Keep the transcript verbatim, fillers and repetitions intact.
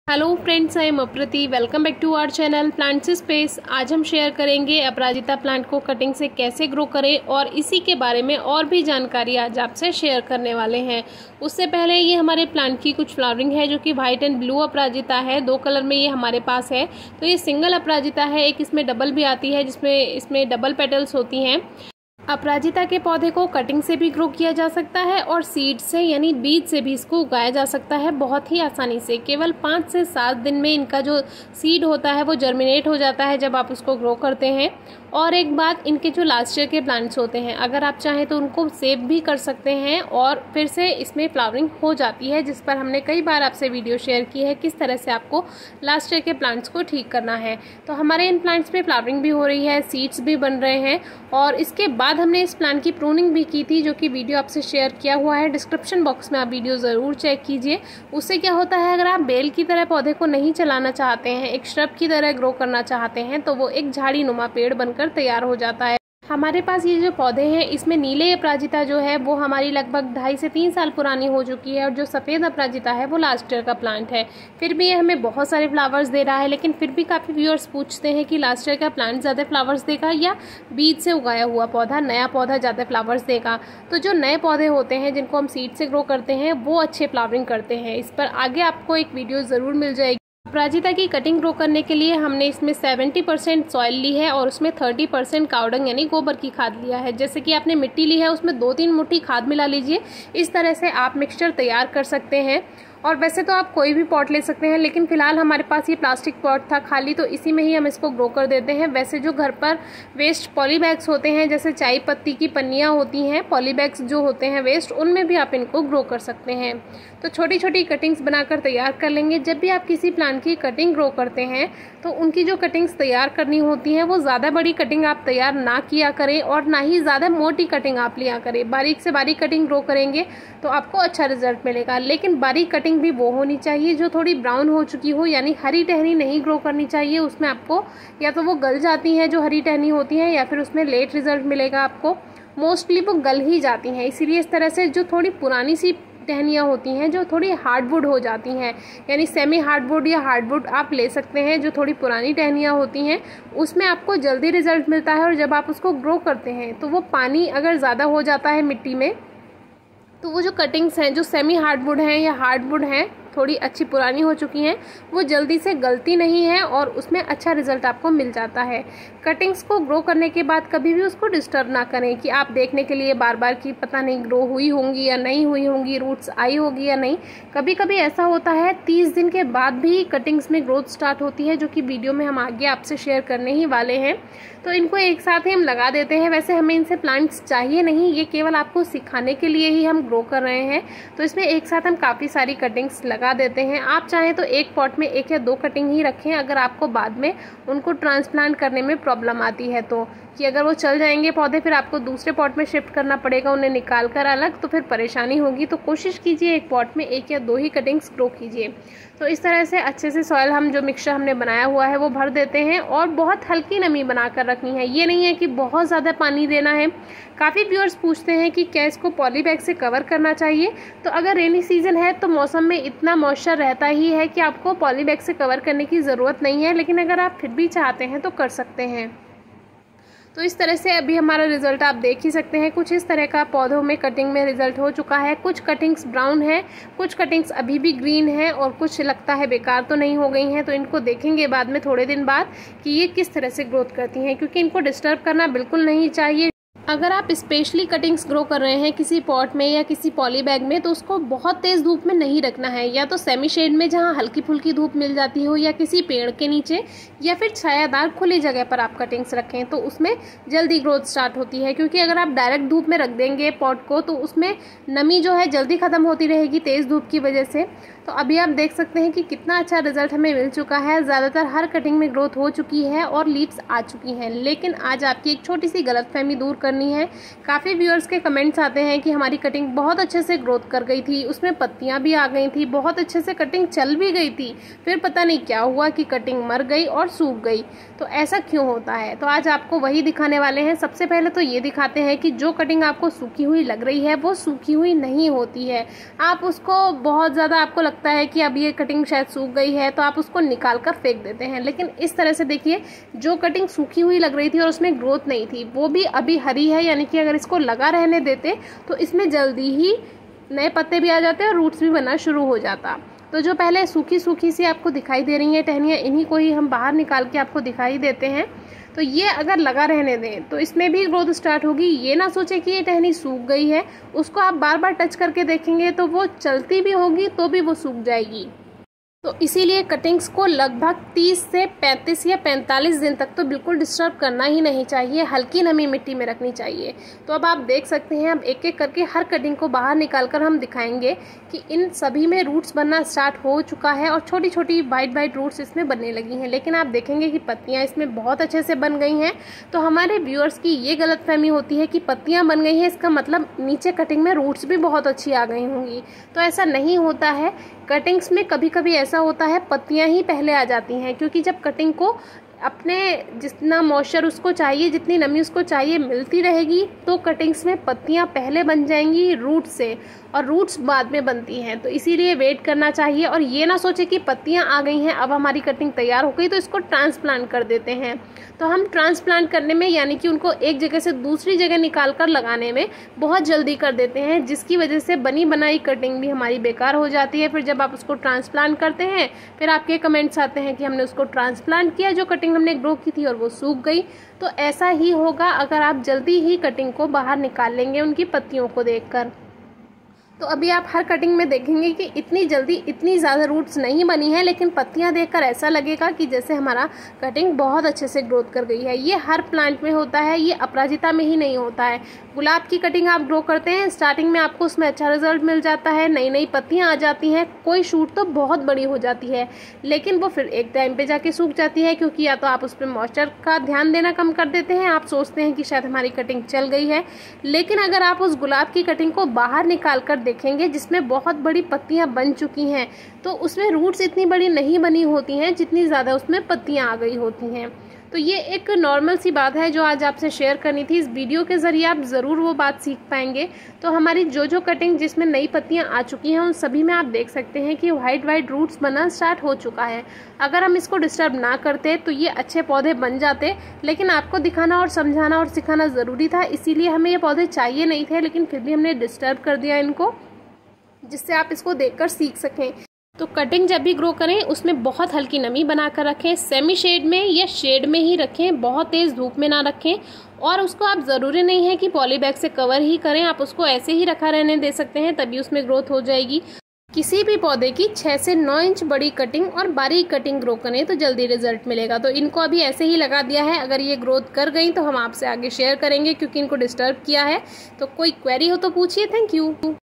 Hello friends, I am Aprati. Welcome back to our channel plants space. आज हम share करेंगे अपराजिता plant को cutting से कैसे ग्रो करें और इसी के बारे में और भी जानकारी आज आपसे शेयर करने वाले हैं। उससे पहले ये हमारे प्लांट की कुछ फ्लावरिंग है जो कि वाइट एंड ब्लू अपराजिता है। दो कलर में ये हमारे पास है। तो ये सिंगल अपराजिता है, एक इसमें डबल भी आती है जिसमें इसमें डबल पेटल्स होती हैं। अपराजिता के पौधे को कटिंग से भी ग्रो किया जा सकता है और सीड से यानी बीज से भी इसको उगाया जा सकता है बहुत ही आसानी से। केवल पाँच से सात दिन में इनका जो सीड होता है वो जर्मिनेट हो जाता है जब आप उसको ग्रो करते हैं। और एक बात, इनके जो लास्ट ईयर के प्लांट्स होते हैं अगर आप चाहें तो उनको सेव भी कर सकते हैं और फिर से इसमें फ्लावरिंग हो जाती है, जिस पर हमने कई बार आपसे वीडियो शेयर की है किस तरह से आपको लास्ट ईयर के प्लांट्स को ठीक करना है। तो हमारे इन प्लांट्स में फ्लावरिंग भी हो रही है, सीड्स भी बन रहे हैं और इसके बाद हमने इस प्लांट की प्रूनिंग भी की थी जो कि वीडियो आपसे शेयर किया हुआ है। डिस्क्रिप्शन बॉक्स में आप वीडियो ज़रूर चेक कीजिए। उससे क्या होता है, अगर आप बेल की तरह पौधे को नहीं चलाना चाहते हैं, एक श्रब की तरह ग्रो करना चाहते हैं, तो वो एक झाड़ी नुमा पेड़ बनकर तैयार हो जाता है। हमारे पास ये जो पौधे हैं इसमें नीले अपराजिता जो है वो हमारी लगभग ढाई से तीन साल पुरानी हो चुकी है और जो सफ़ेद अपराजिता है वो लास्ट ईयर का प्लांट है। फिर भी ये हमें बहुत सारे फ्लावर्स दे रहा है, लेकिन फिर भी काफ़ी व्यूअर्स पूछते हैं कि लास्ट ईयर का प्लांट ज़्यादा फ्लावर्स देगा या बीज से उगाया हुआ पौधा, नया पौधा ज़्यादा फ्लावर्स देगा। तो जो नए पौधे होते हैं जिनको हम सीड से ग्रो करते हैं वो अच्छे फ्लावरिंग करते हैं। इस पर आगे आपको एक वीडियो ज़रूर मिल जाएगी। अपराजिता की कटिंग ग्रो करने के लिए हमने इसमें सत्तर परसेंट सॉइल ली है और उसमें तीस परसेंट कावडंग यानी गोबर की खाद लिया है। जैसे कि आपने मिट्टी ली है उसमें दो तीन मुट्ठी खाद मिला लीजिए। इस तरह से आप मिक्सचर तैयार कर सकते हैं। और वैसे तो आप कोई भी पॉट ले सकते हैं, लेकिन फिलहाल हमारे पास ये प्लास्टिक पॉट था खाली, तो इसी में ही हम इसको ग्रो कर देते हैं। वैसे जो घर पर वेस्ट पॉली बैग्स होते हैं, जैसे चाय पत्ती की पन्नियाँ होती हैं, पॉली बैग्स जो होते हैं वेस्ट, उनमें भी आप इनको ग्रो कर सकते हैं। तो छोटी छोटी कटिंग्स बनाकर तैयार कर लेंगे। जब भी आप किसी प्लांट की कटिंग ग्रो करते हैं तो उनकी जो कटिंग्स तैयार करनी होती हैं वो ज़्यादा बड़ी कटिंग आप तैयार ना किया करें और ना ही ज़्यादा मोटी कटिंग आप लिया करें। बारीक से बारीक कटिंग ग्रो करेंगे तो आपको अच्छा रिजल्ट मिलेगा, लेकिन बारीक कटिंग भी वो होनी चाहिए जो थोड़ी ब्राउन हो चुकी हो, यानी हरी टहनी नहीं ग्रो करनी चाहिए। उसमें आपको या तो वो गल जाती हैं जो हरी टहनी होती हैं, या फिर उसमें लेट रिजल्ट मिलेगा आपको। मोस्टली वो गल ही जाती हैं। इसीलिए इस तरह से जो थोड़ी पुरानी सी टहनियाँ होती हैं जो थोड़ी हार्डवुड हो जाती हैं, यानी सेमी हार्डवुड या हार्डवुड आप ले सकते हैं। जो थोड़ी पुरानी टहनियाँ होती हैं उसमें आपको जल्दी रिजल्ट मिलता है और जब आप उसको ग्रो करते हैं तो वो पानी अगर ज़्यादा हो जाता है मिट्टी में तो वो जो कटिंग्स हैं जो सेमी हार्डवुड हैं या हार्डवुड हैं, थोड़ी अच्छी पुरानी हो चुकी हैं, वो जल्दी से गलती नहीं है और उसमें अच्छा रिजल्ट आपको मिल जाता है। कटिंग्स को ग्रो करने के बाद कभी भी उसको डिस्टर्ब ना करें कि आप देखने के लिए बार बार कि पता नहीं ग्रो हुई होंगी या नहीं हुई होंगी, रूट्स आई होगी या नहीं। कभी कभी ऐसा होता है तीस दिन के बाद भी कटिंग्स में ग्रोथ स्टार्ट होती है, जो कि वीडियो में हम आगे आपसे शेयर करने ही वाले हैं। तो इनको एक साथ ही हम लगा देते हैं। वैसे हमें इनसे प्लांट्स चाहिए नहीं, ये केवल आपको सिखाने के लिए ही हम ग्रो कर रहे हैं। तो इसमें एक साथ हम काफ़ी सारी कटिंग्स लगा देते हैं। आप चाहें तो एक पॉट में एक या दो कटिंग ही रखें, अगर आपको बाद में उनको ट्रांसप्लांट करने में प्रॉब्लम आती है तो, कि अगर वो चल जाएंगे पौधे फिर आपको दूसरे पॉट में शिफ्ट करना पड़ेगा उन्हें निकाल कर अलग, तो फिर परेशानी होगी। तो कोशिश कीजिए एक पॉट में एक या दो ही कटिंग्स ग्रो कीजिए। तो इस तरह से अच्छे से सॉइल हम जो मिक्सचर हमने बनाया हुआ है वो भर देते हैं और बहुत हल्की नमी बनाकर रखनी है। ये नहीं है कि बहुत ज़्यादा पानी देना है। काफ़ी व्यूअर्स पूछते हैं कि क्या इसको पॉली बैग से कवर करना चाहिए। तो अगर रेनी सीजन है तो मौसम में इतना मॉइस्चर रहता ही है कि आपको पॉली बैग से कवर करने की ज़रूरत नहीं है, लेकिन अगर आप फिर भी चाहते हैं तो कर सकते हैं। तो इस तरह से अभी हमारा रिजल्ट आप देख ही सकते हैं। कुछ इस तरह का पौधों में कटिंग में रिजल्ट हो चुका है। कुछ कटिंग्स ब्राउन है, कुछ कटिंग्स अभी भी ग्रीन है और कुछ लगता है बेकार तो नहीं हो गई हैं। तो इनको देखेंगे बाद में थोड़े दिन बाद कि ये किस तरह से ग्रोथ करती हैं, क्योंकि इनको डिस्टर्ब करना बिल्कुल नहीं चाहिए। अगर आप स्पेशली कटिंग्स ग्रो कर रहे हैं किसी पॉट में या किसी पॉली बैग में तो उसको बहुत तेज़ धूप में नहीं रखना है। या तो सेमी शेड में जहां हल्की फुल्की धूप मिल जाती हो, या किसी पेड़ के नीचे, या फिर छायादार खुली जगह पर आप कटिंग्स रखें तो उसमें जल्दी ग्रोथ स्टार्ट होती है। क्योंकि अगर आप डायरेक्ट धूप में रख देंगे पॉट को तो उसमें नमी जो है जल्दी ख़त्म होती रहेगी तेज़ धूप की वजह से। तो अभी आप देख सकते हैं कि कितना अच्छा रिजल्ट हमें मिल चुका है। ज़्यादातर हर कटिंग में ग्रोथ हो चुकी है और लीव्स आ चुकी हैं, लेकिन आज आपकी एक छोटी सी गलतफहमी दूर करनी है। काफ़ी व्यूअर्स के कमेंट्स आते हैं कि हमारी कटिंग बहुत अच्छे से ग्रोथ कर गई थी, उसमें पत्तियां भी आ गई थी, बहुत अच्छे से कटिंग चल भी गई थी, फिर पता नहीं क्या हुआ कि कटिंग मर गई और सूख गई। तो ऐसा क्यों होता है? तो आज आपको वही दिखाने वाले हैं। सबसे पहले तो ये दिखाते हैं कि जो कटिंग आपको सूखी हुई लग रही है वो सूखी हुई नहीं होती है। आप उसको बहुत ज़्यादा आपको लगता है कि अब ये कटिंग शायद सूख गई है तो आप उसको निकाल कर फेंक देते हैं। लेकिन इस तरह से देखिए, जो कटिंग सूखी हुई लग रही थी और उसमें ग्रोथ नहीं थी, वो भी अभी हरी है, यानी कि अगर इसको लगा रहने देते तो इसमें जल्दी ही नए पत्ते भी आ जाते और रूट्स भी बनना शुरू हो जाता। तो जो पहले सूखी सूखी सी आपको दिखाई दे रही हैं टहनियाँ, इन्हीं को ही हम बाहर निकाल के आपको दिखाई देते हैं। तो ये अगर लगा रहने दें तो इसमें भी ग्रोथ स्टार्ट होगी। ये ना सोचें कि ये टहनी सूख गई है, उसको आप बार बार टच करके देखेंगे तो वो चलती भी होगी तो भी वो सूख जाएगी। तो इसीलिए कटिंग्स को लगभग तीस से पैंतीस या पैंतालीस दिन तक तो बिल्कुल डिस्टर्ब करना ही नहीं चाहिए, हल्की नमी मिट्टी में रखनी चाहिए। तो अब आप देख सकते हैं, अब एक एक करके हर कटिंग को बाहर निकालकर हम दिखाएंगे कि इन सभी में रूट्स बनना स्टार्ट हो चुका है और छोटी छोटी वाइट वाइट रूट्स इसमें बनने लगी हैं। लेकिन आप देखेंगे कि पत्तियाँ इसमें बहुत अच्छे से बन गई हैं। तो हमारे व्यूअर्स की ये गलतफहमी होती है कि पत्तियाँ बन गई हैं, इसका मतलब नीचे कटिंग में रूट्स भी बहुत अच्छी आ गई होंगी। तो ऐसा नहीं होता है। कटिंग्स में कभी कभी ऐसा होता है पत्तियां ही पहले आ जाती हैं, क्योंकि जब कटिंग को अपने जितना मॉइस्चर उसको चाहिए, जितनी नमी उसको चाहिए मिलती रहेगी, तो कटिंग्स में पत्तियां पहले बन जाएंगी रूट से और रूट्स बाद में बनती हैं। तो इसीलिए वेट करना चाहिए और ये ना सोचे कि पत्तियां आ गई हैं, अब हमारी कटिंग तैयार हो गई तो इसको ट्रांसप्लांट कर देते हैं। तो हम ट्रांसप्लांट करने में, यानी कि उनको एक जगह से दूसरी जगह निकाल कर लगाने में बहुत जल्दी कर देते हैं, जिसकी वजह से बनी बनाई कटिंग भी हमारी बेकार हो जाती है। फिर जब आप उसको ट्रांसप्लांट करते हैं, फिर आपके कमेंट्स आते हैं कि हमने उसको ट्रांसप्लांट किया, जो कटिंग हमने ग्रो की थी और वो सूख गई। तो ऐसा ही होगा अगर आप जल्दी ही कटिंग को बाहर निकाल लेंगे उनकी पत्तियों को देखकर। तो अभी आप हर कटिंग में देखेंगे कि इतनी जल्दी इतनी ज़्यादा रूट्स नहीं बनी है, लेकिन पत्तियां देखकर ऐसा लगेगा कि जैसे हमारा कटिंग बहुत अच्छे से ग्रोथ कर गई है। ये हर प्लांट में होता है, ये अपराजिता में ही नहीं होता है। गुलाब की कटिंग आप ग्रो करते हैं, स्टार्टिंग में आपको उसमें अच्छा रिजल्ट मिल जाता है, नई नई पत्तियां आ जाती हैं, कोई शूट तो बहुत बड़ी हो जाती है, लेकिन वो फिर एक टाइम पे जाके सूख जाती है, क्योंकि या तो आप उस पर मॉइस्चर का ध्यान देना कम कर देते हैं, आप सोचते हैं कि शायद हमारी कटिंग चल गई है। लेकिन अगर आप उस गुलाब की कटिंग को बाहर निकाल कर देखेंगे जिसमें बहुत बड़ी पत्तियां बन चुकी हैं, तो उसमें रूट्स इतनी बड़ी नहीं बनी होती हैं जितनी ज़्यादा उसमें पत्तियां आ गई होती हैं। तो ये एक नॉर्मल सी बात है जो आज आपसे शेयर करनी थी। इस वीडियो के ज़रिए आप ज़रूर वो बात सीख पाएंगे। तो हमारी जो जो कटिंग जिसमें नई पत्तियां आ चुकी हैं, उन सभी में आप देख सकते हैं कि वाइट वाइट रूट्स बनना स्टार्ट हो चुका है। अगर हम इसको डिस्टर्ब ना करते तो ये अच्छे पौधे बन जाते, लेकिन आपको दिखाना और समझाना और सिखाना ज़रूरी था, इसीलिए हमें ये पौधे चाहिए नहीं थे, लेकिन फिर भी हमने डिस्टर्ब कर दिया इनको, जिससे आप इसको देखकर सीख सकें। तो कटिंग जब भी ग्रो करें उसमें बहुत हल्की नमी बनाकर रखें, सेमी शेड में या शेड में ही रखें, बहुत तेज़ धूप में ना रखें। और उसको आप ज़रूरी नहीं है कि पॉली बैग से कवर ही करें, आप उसको ऐसे ही रखा रहने दे सकते हैं, तभी उसमें ग्रोथ हो जाएगी। किसी भी पौधे की छः से नौ इंच बड़ी कटिंग और बारीक कटिंग ग्रो करें तो जल्दी रिजल्ट मिलेगा। तो इनको अभी ऐसे ही लगा दिया है, अगर ये ग्रोथ कर गई तो हम आपसे आगे शेयर करेंगे, क्योंकि इनको डिस्टर्ब किया है। तो कोई क्वेरी हो तो पूछिए। Thank you.